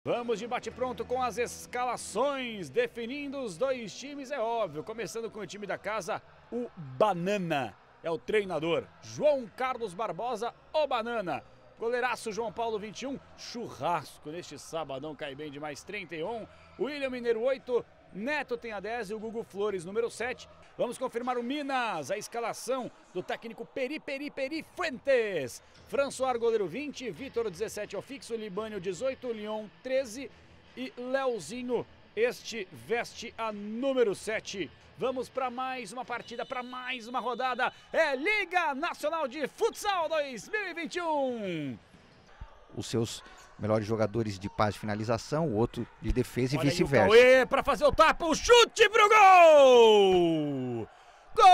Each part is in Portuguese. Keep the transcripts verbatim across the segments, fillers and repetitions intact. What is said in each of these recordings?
Vamos de bate-pronto com as escalações, definindo os dois times, é óbvio. Começando com o time da casa, o Banana é o treinador. João Carlos Barbosa, o Banana. Goleiraço João Paulo, vinte e um, churrasco neste sabadão, cai bem demais, trinta e um. William Mineiro, oito, Neto tem a dez e o Gugu Flores, número sete. Vamos confirmar o Minas, a escalação do técnico Peri Peri Peri Fuentes. François, goleiro, vinte, Vitor, dezessete é o fixo, Libânio, dezoito, Leon, treze e Leozinho, este veste a número sete. Vamos para mais uma partida, para mais uma rodada. É Liga Nacional de Futsal dois mil e vinte e um. Os seus melhores jogadores de passe de finalização, o outro de defesa e vice-versa. Para fazer o tapa, o chute pro gol! Gol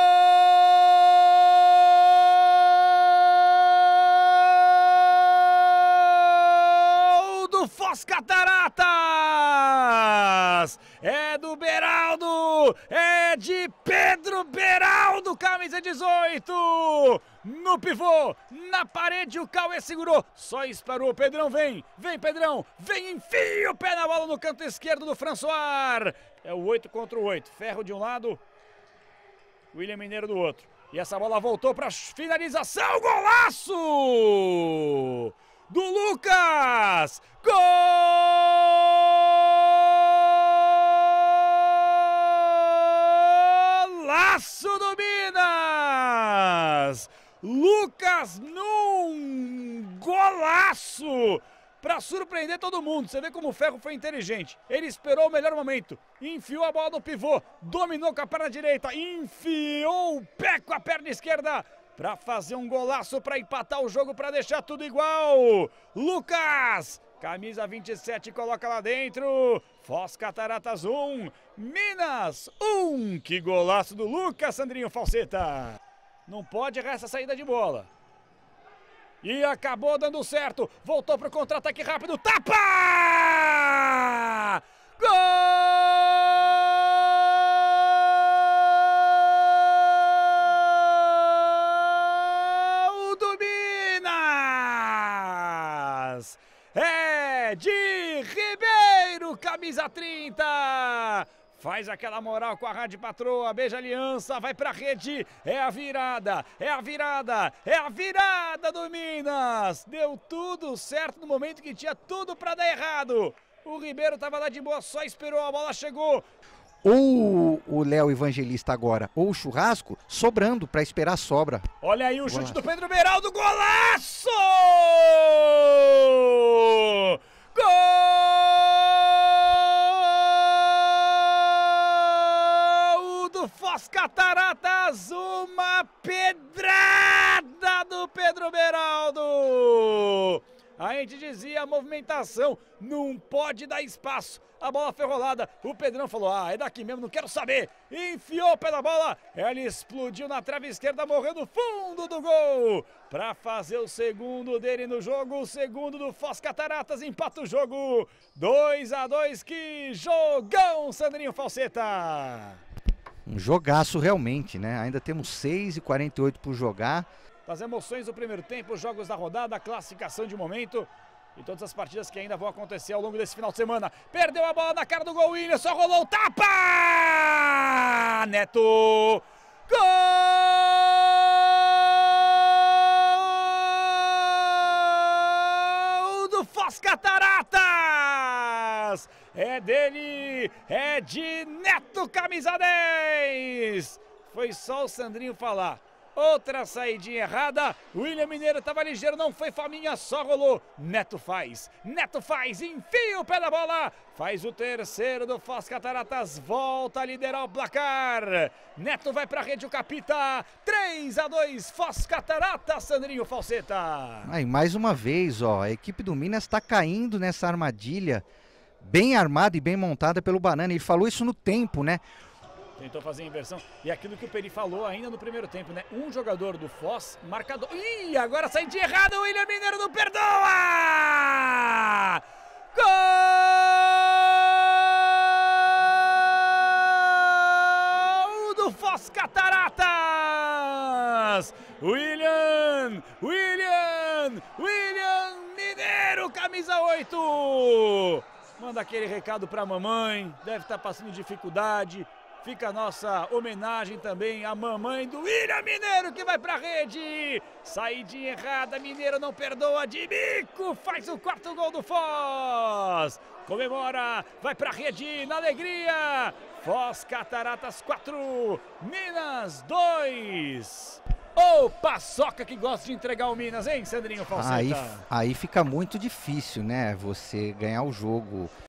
do Foz Cataratas! É do Beraldo! É de Pedro Beraldo, camisa dezoito! No pivô, na parede, o Cauê segurou, só esperou, o Pedrão vem, vem Pedrão, vem, enfia o pé na bola no canto esquerdo do François. É o oito contra o oito, Ferro de um lado, William Mineiro do outro. E essa bola voltou para finalização, golaço do Lucas! Golaço do Minas! Lucas num golaço para surpreender todo mundo. Você vê como o Ferro foi inteligente. Ele esperou o melhor momento, enfiou a bola no pivô, dominou com a perna direita, enfiou o pé com a perna esquerda para fazer um golaço, para empatar o jogo, para deixar tudo igual. Lucas, camisa vinte e sete, coloca lá dentro. Foz Cataratas um, Minas um. Que golaço do Lucas, Sandrinho Falseta. Não pode errar essa saída de bola. E acabou dando certo. Voltou para o contra-ataque rápido. Tapa! Gol do Minas! É de Ribeiro, camisa trinta. Faz aquela moral com a Rádio Patroa, beija a aliança, vai pra rede, é a virada, é a virada, é a virada do Minas! Deu tudo certo no momento que tinha tudo pra dar errado. O Ribeiro tava lá de boa, só esperou, a bola chegou. Ou o Léo Evangelista agora, ou o Churrasco, sobrando pra esperar a sobra. Olha aí o chute do Pedro Beraldo, golaço! Gol! Foz Cataratas, uma pedrada do Pedro Beraldo. A gente dizia, a movimentação não pode dar espaço. A bola foi rolada, o Pedrão falou, ah, é daqui mesmo, não quero saber. Enfiou pela bola, ela explodiu na trave esquerda, morreu no fundo do gol. Para fazer o segundo dele no jogo, o segundo do Foz Cataratas, empata o jogo. dois a dois, que jogão, Sandrinho Falseta. Um jogaço realmente, né? Ainda temos seis e quarenta e oito por jogar. Das emoções do primeiro tempo, os jogos da rodada, a classificação de momento e todas as partidas que ainda vão acontecer ao longo desse final de semana. Perdeu a bola na cara do gol, William, só rolou o tapa! Neto! Gol do Foz Cataratas! É dele, é de Neto, camisa dez. Foi só o Sandrinho falar. Outra saidinha errada. William Mineiro estava ligeiro, não foi faminha, só rolou. Neto faz, Neto faz, enfia o pé da bola. Faz o terceiro do Foz Cataratas, volta a liderar o placar. Neto vai para a rede, o capita. três a dois, Foz Cataratas, Sandrinho Falseta. Aí, mais uma vez, ó, a equipe do Minas está caindo nessa armadilha. Bem armada e bem montada pelo Banana, ele falou isso no tempo, né? Tentou fazer a inversão, e aquilo que o Peri falou ainda no primeiro tempo, né? Um jogador do Foz, marcador... Ih, agora sai de errado, o William Mineiro não perdoa! Gol do Foz Cataratas! William, William, William Mineiro, camisa camisa oito. Manda aquele recado pra mamãe, deve estar passando dificuldade. Fica a nossa homenagem também à mamãe do William Mineiro, que vai pra rede. Saidinha errada, Mineiro não perdoa, de bico, faz o quarto gol do Foz. Comemora, vai pra rede, na alegria. Foz Cataratas quatro, Minas dois. Ô, oh, paçoca que gosta de entregar o Minas, hein, Sandrinho Falseta? Aí, aí fica muito difícil, né, você ganhar o jogo.